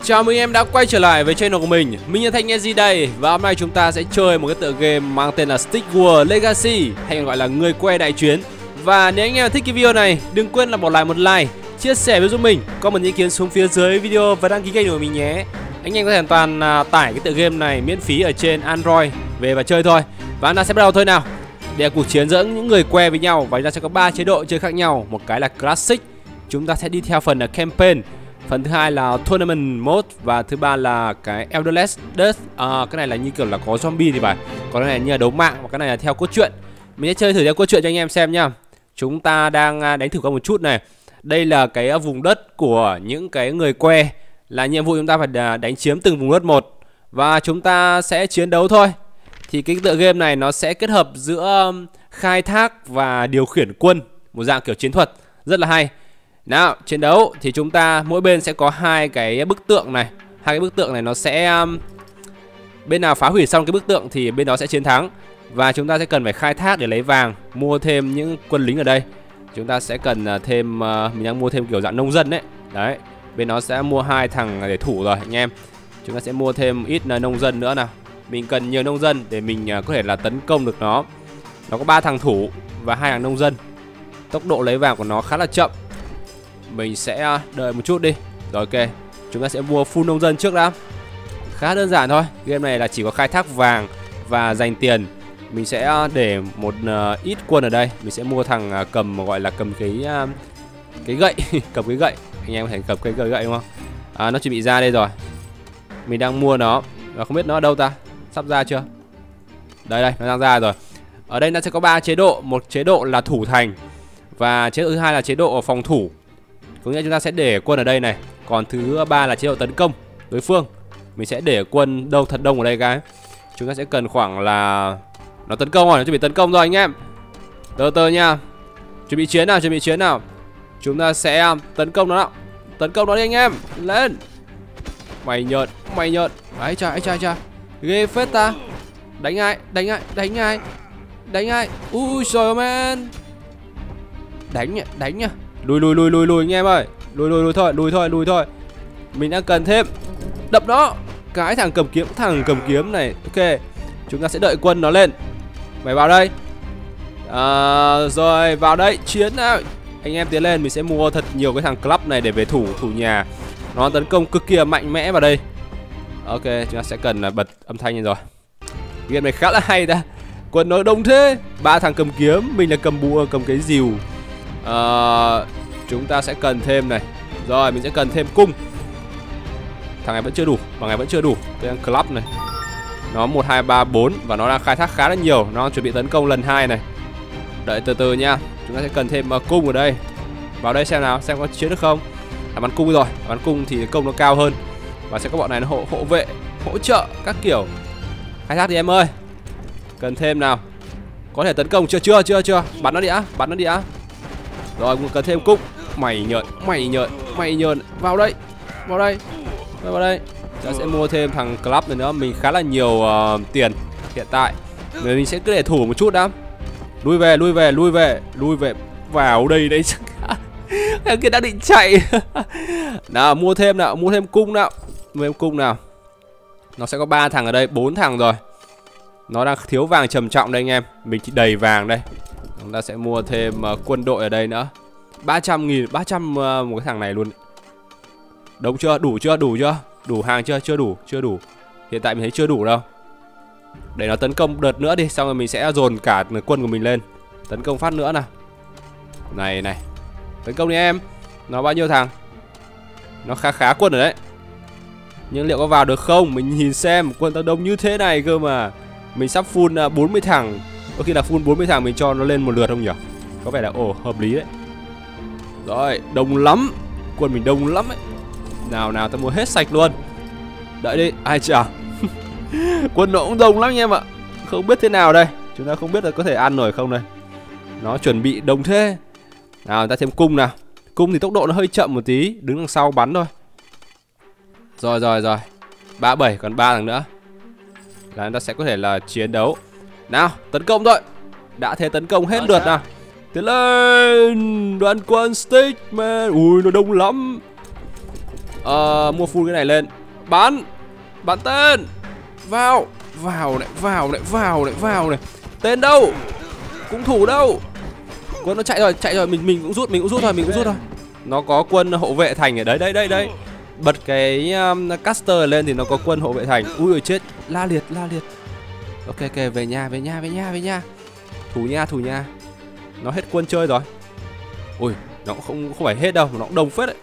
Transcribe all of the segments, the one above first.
Chào mừng em đã quay trở lại với channel của mình là Thanh Easy đây. Và hôm nay chúng ta sẽ chơi một cái tựa game mang tên là Stick War Legacy, hay còn gọi là người que đại chuyến. Và nếu anh em thích cái video này, đừng quên là bỏ lại một like, chia sẻ với giúp mình, comment ý kiến xuống phía dưới video và đăng ký kênh của mình nhé. Anh em có thể hoàn toàn tải cái tựa game này miễn phí ở trên Android về và chơi thôi. Và chúng ta sẽ bắt đầu thôi nào. Đây là cuộc chiến giữa những người que với nhau, và chúng ta sẽ có 3 chế độ chơi khác nhau. Một cái là Classic, chúng ta sẽ đi theo phần là Campaign. Phần thứ hai là Tournament Mode, và thứ ba là cái Elderless Death. Cái này là như kiểu là có zombie thì phải. Còn cái này như là đấu mạng, và cái này là theo cốt truyện. Mình sẽ chơi thử theo cốt truyện cho anh em xem nhá. Chúng ta đang đánh thử qua một chút này. Đây là cái vùng đất của những cái người que. Là nhiệm vụ chúng ta phải đánh chiếm từng vùng đất một, và chúng ta sẽ chiến đấu thôi. Thì cái tựa game này nó sẽ kết hợp giữa khai thác và điều khiển quân, một dạng kiểu chiến thuật rất là hay. Nào, chiến đấu thì chúng ta mỗi bên sẽ có hai cái bức tượng này. Hai cái bức tượng này nó sẽ bên nào phá hủy xong cái bức tượng thì bên đó sẽ chiến thắng. Và chúng ta sẽ cần phải khai thác để lấy vàng, mua thêm những quân lính ở đây. Chúng ta sẽ cần thêm, mình đang mua thêm kiểu dạng nông dân đấy. Đấy, bên đó sẽ mua 2 thằng để thủ rồi anh em. Chúng ta sẽ mua thêm ít nông dân nữa nào. Mình cần nhiều nông dân để mình có thể là tấn công được nó. Nó có 3 thằng thủ và 2 thằng nông dân. Tốc độ lấy vàng của nó khá là chậm. Mình sẽ đợi một chút đi. Rồi ok, chúng ta sẽ mua full nông dân trước đã. Khá đơn giản thôi. Game này là chỉ có khai thác vàng và dành tiền. Mình sẽ để một ít quân ở đây. Mình sẽ mua thằng cầm, gọi là cầm cái gậy. Cầm cái gậy. Anh em có thể cầm cái gậy đúng không? Nó chuẩn bị ra đây rồi. Mình đang mua nó. Và không biết nó ở đâu ta. Sắp ra chưa? Đây, nó đang ra rồi. Ở đây nó sẽ có 3 chế độ. Một chế độ là thủ thành, và chế độ thứ hai là chế độ phòng thủ. Có nghĩa chúng ta sẽ để quân ở đây này. Còn thứ ba là chế độ tấn công đối phương. Mình sẽ để quân thật đông ở đây cái. Chúng ta sẽ cần khoảng là... Nó tấn công rồi, nó chuẩn bị tấn công rồi anh em. Từ từ nha. Chuẩn bị chiến nào. Chúng ta sẽ tấn công nó nào. Tấn công nó đi anh em. Lên. Mày nhợt. Ấy cha. Ghê phết ta. Đánh ai. Ui trời man. Đánh nhá. Lùi anh em ơi. Lùi thôi. Mình đang cần thêm. Đập nó. Cái thằng cầm kiếm này. Ok, chúng ta sẽ đợi quân nó lên. Mày vào đây. Rồi vào đây chiến nào. Anh em tiến lên. Mình sẽ mua thật nhiều cái thằng club này để về thủ nhà. Nó tấn công cực kỳ mạnh mẽ vào đây. Ok, chúng ta sẽ cần bật âm thanh lên rồi. Game này khá là hay ta. Quân nó đông thế. 3 thằng cầm kiếm, mình là cầm cái rìu. Chúng ta sẽ cần thêm này. Rồi mình sẽ cần thêm cung. Thằng này vẫn chưa đủ. Cái thằng club này nó 1, 2, 3, 4. Và nó đang khai thác khá là nhiều. Nó chuẩn bị tấn công lần 2 này. Đợi từ từ nha. Chúng ta sẽ cần thêm cung ở đây. Vào đây xem nào, xem có chiến được không. Bắn cung rồi. Bắn cung thì công nó cao hơn. Và sẽ có bọn này nó hộ vệ, hỗ trợ các kiểu. Khai thác đi em ơi. Cần thêm nào. Có thể tấn công chưa. Bắn nó đi á. Rồi cần thêm cung. Mày nhợn. Vào đây. Ta sẽ mua thêm thằng club này nữa. Mình khá là nhiều tiền hiện tại. Mình sẽ cứ để thủ một chút đã. Lui về. Vào đây đấy. Thằng kia đã định chạy. Nào mua thêm cung nào. Nó sẽ có 3 thằng ở đây, 4 thằng rồi. Nó đang thiếu vàng trầm trọng đây anh em. Mình chỉ đầy vàng đây. Chúng ta sẽ mua thêm quân đội ở đây nữa. 300.000, 300 một cái thằng này luôn. Đúng chưa? Đủ chưa? Đủ hàng chưa? Chưa đủ. Hiện tại mình thấy chưa đủ đâu. Để nó tấn công đợt nữa đi, xong rồi mình sẽ dồn cả quân của mình lên. Tấn công phát nữa nào. Này. Tấn công đi em. Nó bao nhiêu thằng? Nó khá quân rồi đấy. Nhưng liệu có vào được không? Mình nhìn xem, quân ta đông như thế này cơ mà. Mình sắp full 40 thằng. Có khi là full 40 thằng mình cho nó lên một lượt không nhỉ? Có vẻ là hợp lý đấy. Rồi, đông lắm. Quân mình đông lắm ấy. Nào ta mua hết sạch luôn. Đợi đi, ai chả. Quân nó cũng đông lắm anh em ạ. Không biết thế nào đây. Chúng ta không biết là có thể ăn nổi không đây. Nó chuẩn bị đông thế. Nào ta thêm cung nào. Cung thì tốc độ nó hơi chậm một tí. Đứng đằng sau bắn thôi. Rồi 37, còn 3 thằng nữa là chúng ta sẽ có thể là chiến đấu. Nào tấn công thôi. Đã thế tấn công hết lượt nào. Tiến lên đoàn quân Stick man. Ui nó đông lắm. Mua full cái này lên. Bắn tên. Vào này. Tên đâu? Cung thủ đâu? Quân nó chạy rồi, mình cũng rút thôi. Nó có quân hộ vệ thành ở đấy. Bật cái caster lên thì nó có quân hộ vệ thành. Ui ơi chết, la liệt. Ok, về nhà. Thủ nha. Nó hết quân chơi rồi. Ui, nó cũng không phải hết đâu, nó cũng đông phết đấy.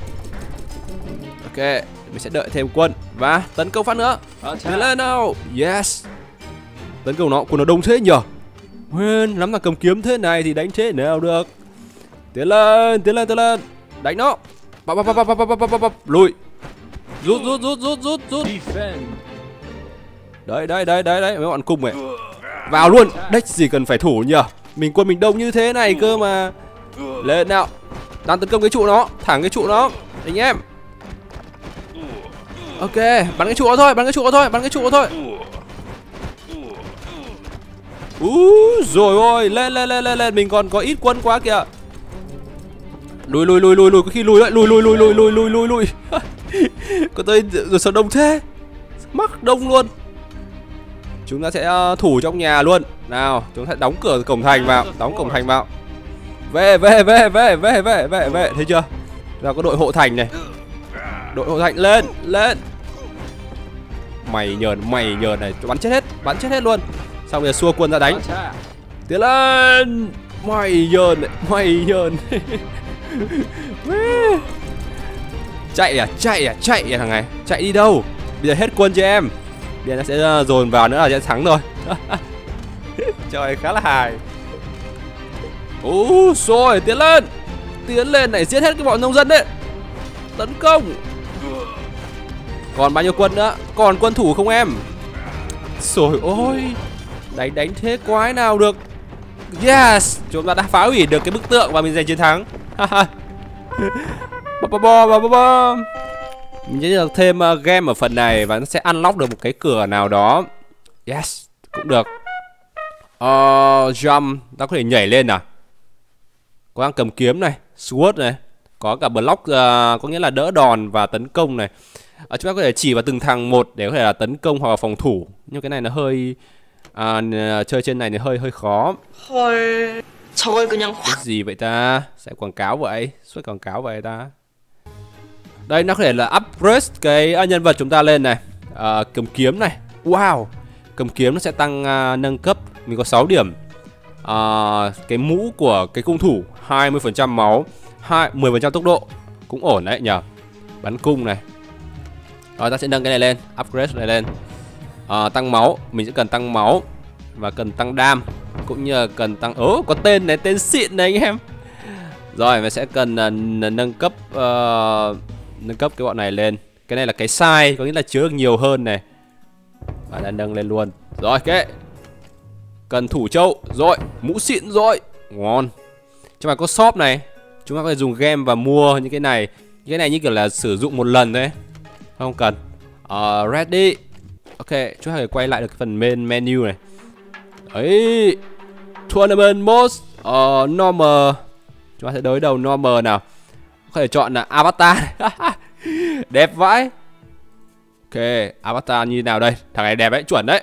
Ok, mình sẽ đợi thêm quân và tấn công phát nữa. Tiến lên nào. Yes. Tấn công nó, quân nó đông thế nhở. Nguyên lắm là cầm kiếm thế này thì đánh thế nào được. Tiến lên. Đánh nó. Lùi. Rút. Đấy, mấy bọn cung này. Vào luôn. Đếch gì cần phải thủ nhỉ. Quân mình đông như thế này cơ mà. Lên nào. Đang tấn công cái trụ nó, thẳng cái trụ nó. Anh em. Ok, bắn cái trụ nó thôi. Rồi ôi, lên, mình còn có ít quân quá kìa. Lùi, có khi lùi đấy, lùi. Có tôi rồi sao đông thế? Mắc đông luôn. Chúng ta sẽ thủ trong nhà luôn. Nào, chúng ta đóng cửa cổng thành vào. Về. Thấy chưa? Là có đội hộ thành này. Đội hộ thành lên. Mày nhờn này, bắn chết hết luôn. Xong rồi xua quân ra đánh. Tiến lên. Mày nhờn. Chạy à thằng này. Chạy đi đâu? Bây giờ hết quân cho em. Bây giờ nó sẽ dồn vào nữa là sẽ thắng rồi. Trời, khá là hài. Rồi, tiến lên này, giết hết cái bọn nông dân đấy. Tấn công. Còn bao nhiêu quân nữa? Còn quân thủ không em? Rồi ôi, đánh thế quái nào được. Yes, chúng ta đã phá hủy được cái bức tượng và mình giành chiến thắng. Mình sẽ được thêm game ở phần này và nó sẽ unlock được một cái cửa nào đó. Yes, cũng được. Jump, ta có thể nhảy lên à? Có đang cầm kiếm này, sword này, có cả block, có nghĩa là đỡ đòn và tấn công này. Chúng ta có thể chỉ vào từng thằng một để có thể là tấn công hoặc là phòng thủ. Nhưng cái này nó hơi chơi trên này thì hơi khó. Cái gì vậy ta? Sẽ quảng cáo vậy, suốt quảng cáo vậy ta. Đây nó có thể là upgrade cái nhân vật chúng ta lên này. Cầm kiếm này. Wow, cầm kiếm nó sẽ tăng nâng cấp. Mình có 6 điểm. Cái mũ của cái cung thủ 20% máu, 10% tốc độ. Cũng ổn đấy nhờ. Bắn cung này. Rồi ta sẽ nâng cái này lên, upgrade này lên. Tăng máu, mình sẽ cần tăng máu và cần tăng đam, cũng như là cần tăng có tên này, tên xịn này anh em. Rồi mình sẽ cần nâng cấp cái bọn này lên. Cái này là cái size, có nghĩa là chứa được nhiều hơn này. Và đã nâng lên luôn. Rồi ok. Cần thủ châu, rồi, mũ xịn rồi. Ngon. Trong này có shop này. Chúng ta có thể dùng game và mua những cái này. Những cái này như kiểu là sử dụng một lần thôi. Không cần. Ready. Ok, chúng ta có thể quay lại được cái phần main menu này. Ấy. Tournament mode normal. Chúng ta sẽ đối đầu normal nào. Có thể chọn là avatar. Đẹp vãi. Ok, avatar như nào đây? Thằng này đẹp đấy, chuẩn đấy.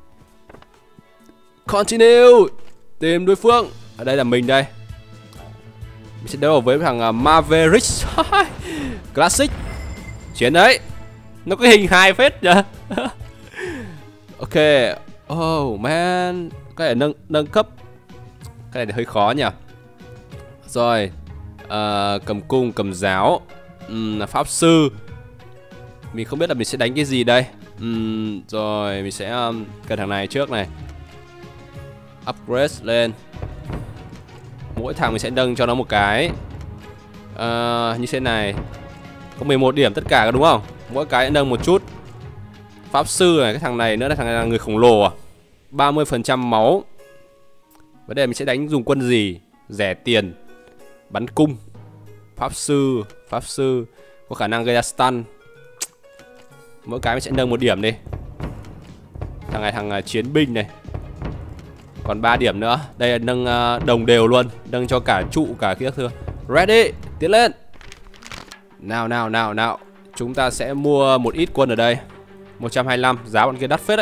Continue. Tìm đối phương. Ở đây là mình đây. Mình sẽ đấu với thằng Maverick. Classic. Chiến đấy. Nó có hình hài phết nhỉ. Ok. Oh man. Cái này nâng cấp. Cái này thì hơi khó nhỉ. Rồi. Cầm cung, cầm giáo. Pháp sư. Mình không biết là mình sẽ đánh cái gì đây. Rồi mình sẽ cần thằng này trước này. Upgrade lên. Mỗi thằng mình sẽ nâng cho nó một cái. Như thế này. Có 11 điểm tất cả đúng không? Mỗi cái nâng một chút. Pháp sư này, cái thằng này nữa là thằng này là người khổng lồ à. 30% máu. Vấn đề mình sẽ đánh dùng quân gì? Rẻ tiền. Bắn cung. Pháp sư có khả năng gây ra stun. Mỗi cái mình sẽ nâng một điểm đi. Thằng này thằng chiến binh này. Còn 3 điểm nữa. Đây là nâng đồng đều luôn. Nâng cho cả trụ cả kia thưa. Ready. Tiến lên. Nào. chúng ta sẽ mua một ít quân ở đây. 125, giá bọn kia đắt phết đấy.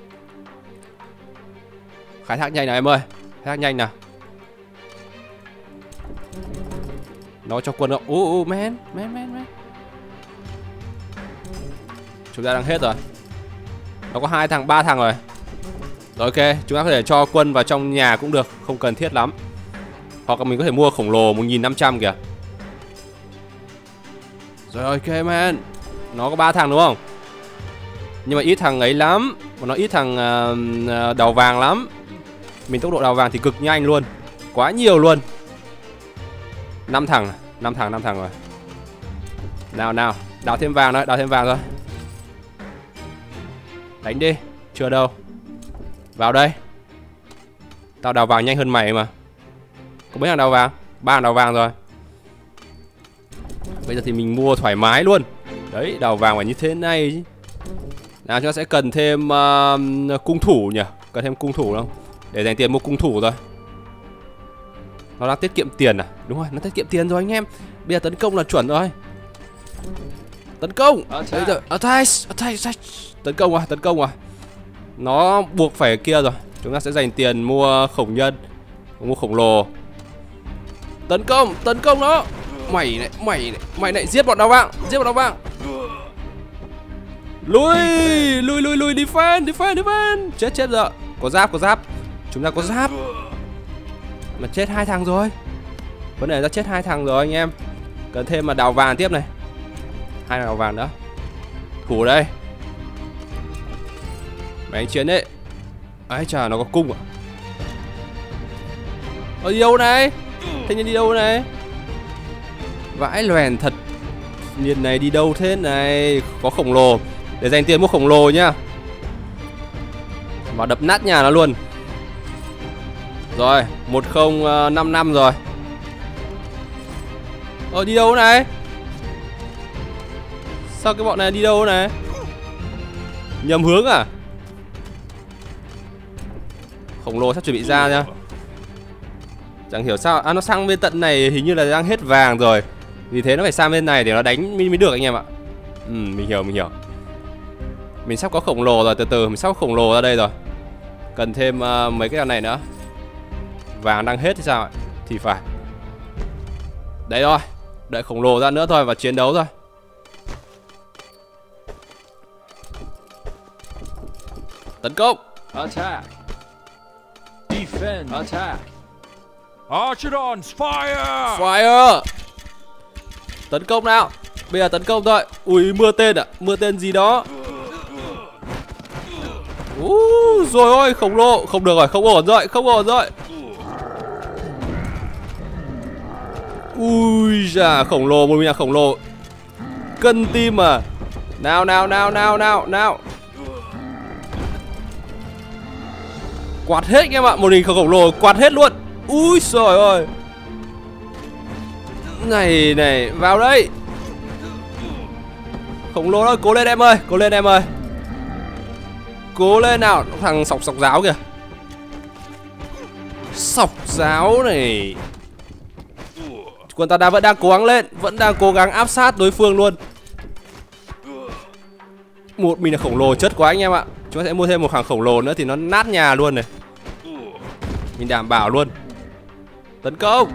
Khai thác nhanh nào em ơi. Khai thác nhanh nào. Nó cho quân đâu. Man. Chúng ta đang hết rồi. Nó có 2 thằng, 3 thằng rồi. Rồi ok, chúng ta có thể cho quân vào trong nhà cũng được, không cần thiết lắm. Hoặc là mình có thể mua khổng lồ 1500 kìa. Rồi ok man. Nó có 3 thằng đúng không? Nhưng mà ít thằng ấy lắm. Nó ít thằng đào vàng lắm. Mình tốc độ đào vàng thì cực nhanh luôn. Quá nhiều luôn. 5 thằng rồi. Nào, đào thêm vàng thôi, Đánh đi, chưa đâu. Vào đây. Tao đào vàng nhanh hơn mày mà. Có mấy thằng đào vàng? 3 thằng đào vàng rồi. Bây giờ thì mình mua thoải mái luôn. Đấy, đào vàng phải như thế này chứ. Nào, chúng ta sẽ cần thêm cung thủ nhỉ. Cần thêm cung thủ không? Để dành tiền mua cung thủ rồi. Nó đang tiết kiệm tiền à? Đúng rồi, nó tiết kiệm tiền rồi anh em. Bây giờ tấn công là chuẩn rồi. Tấn công. Đấy rồi. Attack. Tấn công à. Nó buộc phải kia rồi. Chúng ta sẽ dành tiền mua khổng nhân, mua khổng lồ. Tấn công nó. Mày này giết bọn đào vàng. Lui, defend. Chết rồi. Có giáp. Chúng ta có giáp. Mà chết 2 thằng rồi. Vấn đề là chết 2 thằng rồi anh em. Cần thêm mà đào vàng tiếp này. 2 đào vàng nữa. Thủ đây. Mày chiến đấy. Ấy chà, nó có cung à? Đi đâu này? Thanh niên đi đâu này? Vãi loèn thật. Nhìn này đi đâu thế này? Có khổng lồ. Để dành tiền mua khổng lồ nhá. Và đập nát nhà nó luôn. Rồi, 1055 rồi. Đi đâu này? Sao cái bọn này đi đâu này? Nhầm hướng à? Khổng lồ sắp chuẩn bị ra nha. Chẳng hiểu sao. Nó sang bên tận này hình như là đang hết vàng rồi. Vì thế nó phải sang bên này để nó đánh mới được anh em ạ. Mình hiểu. Mình sắp có khổng lồ rồi, từ từ mình sắp có khổng lồ ra đây rồi. Cần thêm mấy cái này nữa. Vàng đang hết thì sao ạ? Thì phải. Đấy rồi. Đợi khổng lồ ra nữa thôi và chiến đấu thôi. Tấn công. Attack. Defend. Attack. Archidons, fire. Tấn công nào. Bây giờ tấn công thôi. Ui, mưa tên à? Mưa tên gì đó. Rồi ôi, khổng lồ. Không được rồi, không ổn rồi. Ui da, khổng lồ, một mình là khổng lồ. Cân tim à. Nào. Quạt hết anh em ạ, một mình khổng lồ quạt hết luôn. Ui trời ơi. Này, vào đây. Khổng lồ ơi, cố lên em ơi. Cố lên nào, thằng sọc giáo kìa. Sọc giáo này. Quân ta vẫn đang cố gắng lên, vẫn đang cố gắng áp sát đối phương luôn. Một mình là khổng lồ chất quá anh em ạ. Chúng ta sẽ mua thêm một thằng khổng lồ nữa thì nó nát nhà luôn này. Mình đảm bảo luôn. Tấn công.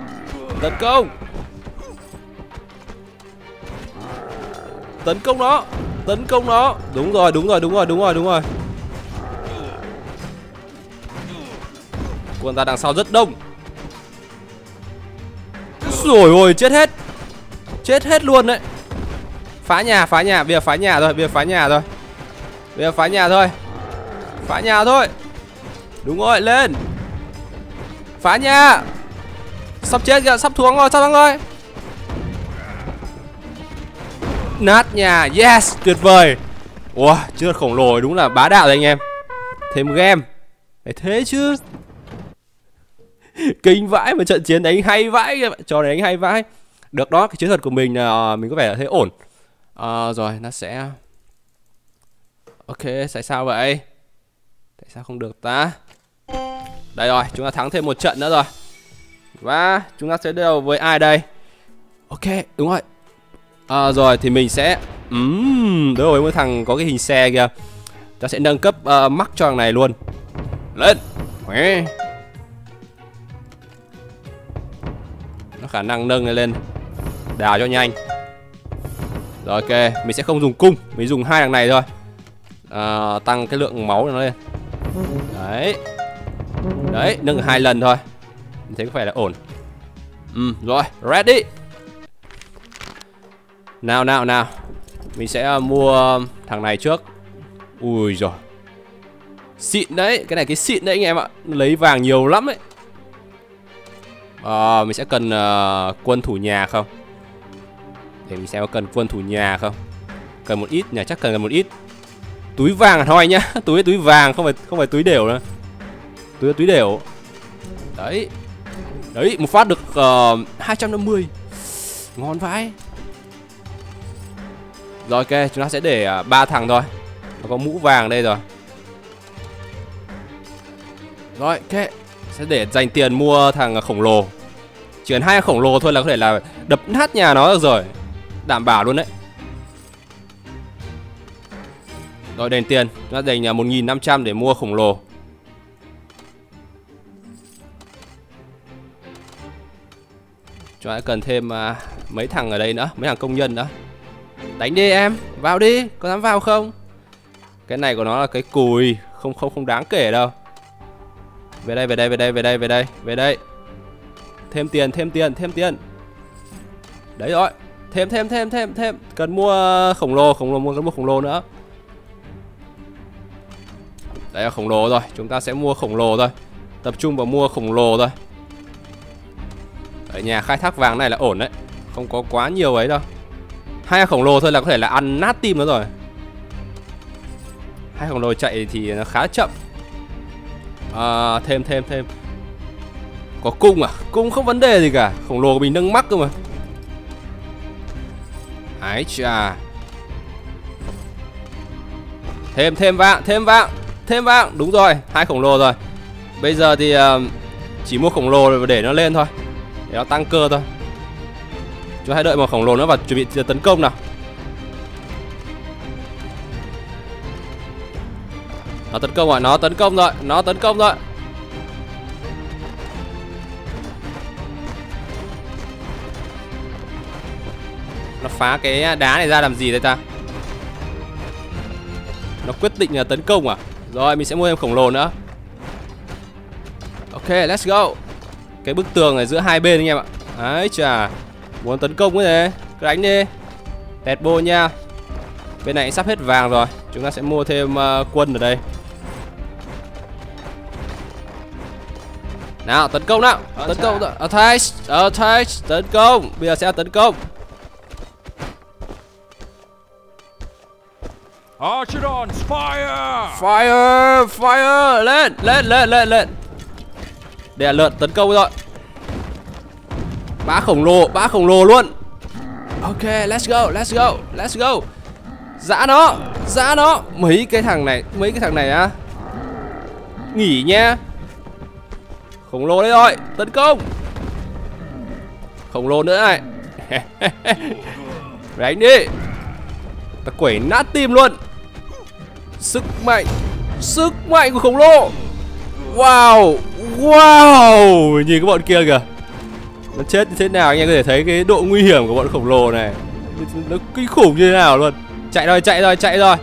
Tấn công nó. Đúng rồi. Quân ta đằng sau rất đông. Rồi ôi, chết hết luôn đấy. Phá nhà. Bây giờ phá nhà thôi. Đúng rồi, lên. Phá nhà. Sắp chết kìa, sắp thắng rồi. Nát nhà, yes, tuyệt vời. Wow, chưa khổng lồ đúng là bá đạo rồi anh em. Thêm game. Phải thế chứ. Kinh vãi mà trận chiến đánh hay vãi. Trò này đánh hay vãi. Được đó, cái chiến thuật của mình là mình có vẻ là thấy ổn. Rồi, nó sẽ... Ok, tại sao vậy? Tại sao không được ta? Đây rồi, chúng ta thắng thêm một trận nữa rồi. Và chúng ta sẽ đấu với ai đây? Ok, đúng rồi. Rồi thì mình sẽ Đúng rồi, mỗi thằng có cái hình xe kìa. Ta sẽ nâng cấp mắc cho thằng này luôn. Lên. Nó khả năng nâng này lên. Đào cho nhanh. Rồi ok, mình sẽ không dùng cung, mình dùng hai thằng này thôi. Tăng cái lượng máu nó lên. Đấy. Đấy, nâng 2 lần thôi. Mình thấy có vẻ là ổn. Rồi, ready. Nào. Mình sẽ mua thằng này trước. Ui rồi. Xịn đấy, cái này cái xịn đấy anh em ạ. Lấy vàng nhiều lắm ấy. Mình sẽ cần quân thủ nhà không? Để mình xem có cần quân thủ nhà không. Cần một ít nhỉ, chắc cần một ít. Túi vàng thôi nhá. Túi vàng, không phải túi đều nữa. Túi đều. Đấy. Đấy, một phát được 250. Ngon vãi. Rồi ok, chúng ta sẽ để 3 thằng thôi. Nó có mũ vàng đây rồi. Rồi ok, sẽ để dành tiền mua thằng khổng lồ. Chỉ cần 2 khổng lồ thôi là có thể là đập nát nhà nó được rồi. Đảm bảo luôn đấy. Rồi đền tiền, chúng ta dành 1.500 để mua khổng lồ. Chúng ta cần thêm mấy thằng ở đây nữa, mấy thằng công nhân nữa. Đánh đi em, vào đi, có dám vào không? Cái này của nó là cái cùi, không đáng kể đâu. Về đây. Thêm tiền. Đấy rồi. Thêm. Cần mua khổng lồ, mua khổng lồ nữa. Đây là khổng lồ rồi, chúng ta sẽ mua khổng lồ thôi. Tập trung vào mua khổng lồ thôi. Ở nhà khai thác vàng này là ổn đấy. Không có quá nhiều ấy đâu. 2 khổng lồ thôi là có thể là ăn nát tim nó rồi. 2 khổng lồ chạy thì nó khá chậm. Thêm. Có cung à? Cung không vấn đề gì cả. Khổng lồ của mình nâng mắc cơ mà. Ái chà. Thêm vàng. Đúng rồi, 2 khổng lồ rồi. Bây giờ thì chỉ mua khổng lồ để nó lên thôi. Để nó tăng cơ thôi. Chúng ta hãy đợi một khổng lồ nữa và chuẩn bị tấn công nào. Nó tấn công rồi. Nó tấn công rồi. Nó phá cái đá này ra làm gì đây ta? Nó quyết định là tấn công à? Rồi mình sẽ mua thêm khổng lồ nữa. Ok, let's go. Cái bức tường này giữa hai bên anh em ạ. Đấy chà. Muốn tấn công cái này, cứ đánh đi. Tẹt bô nha. Bên này sắp hết vàng rồi. Chúng ta sẽ mua thêm quân ở đây. Nào, tấn công nào. Tấn công. Attack. Tấn công. Bây giờ sẽ tấn công. Archidons, fire! Fire! Lên. Đây là lợn tấn công rồi. Bá khổng lồ luôn. Ok, let's go. Dã nó. Mấy cái thằng này á. Nghỉ nha. Khổng lồ đấy rồi, tấn công. Khổng lồ nữa này. Đánh đi. Ta quẩy nát tim luôn. Sức mạnh của khổng lồ. Wow. Nhìn cái bọn kia kìa. Nó chết như thế nào anh em có thể thấy cái độ nguy hiểm của bọn khổng lồ này. Nó kinh khủng như thế nào luôn. Chạy rồi.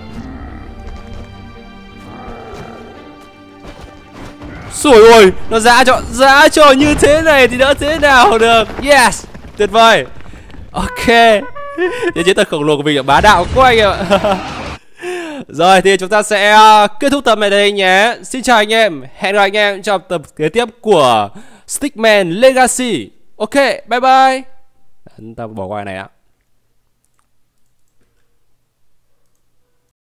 Xủi ôi, nó dã cho như thế này thì đỡ thế nào được. Yes, tuyệt vời. Ok. Những chiến thuật khổng lồ của mình là bá đạo quá anh em ạ. Rồi thì chúng ta sẽ kết thúc tập này đây nhé. Xin chào anh em. Hẹn gặp anh em trong tập kế tiếp của Stickman Legacy. Ok, bye bye. Ta bỏ qua này ạ.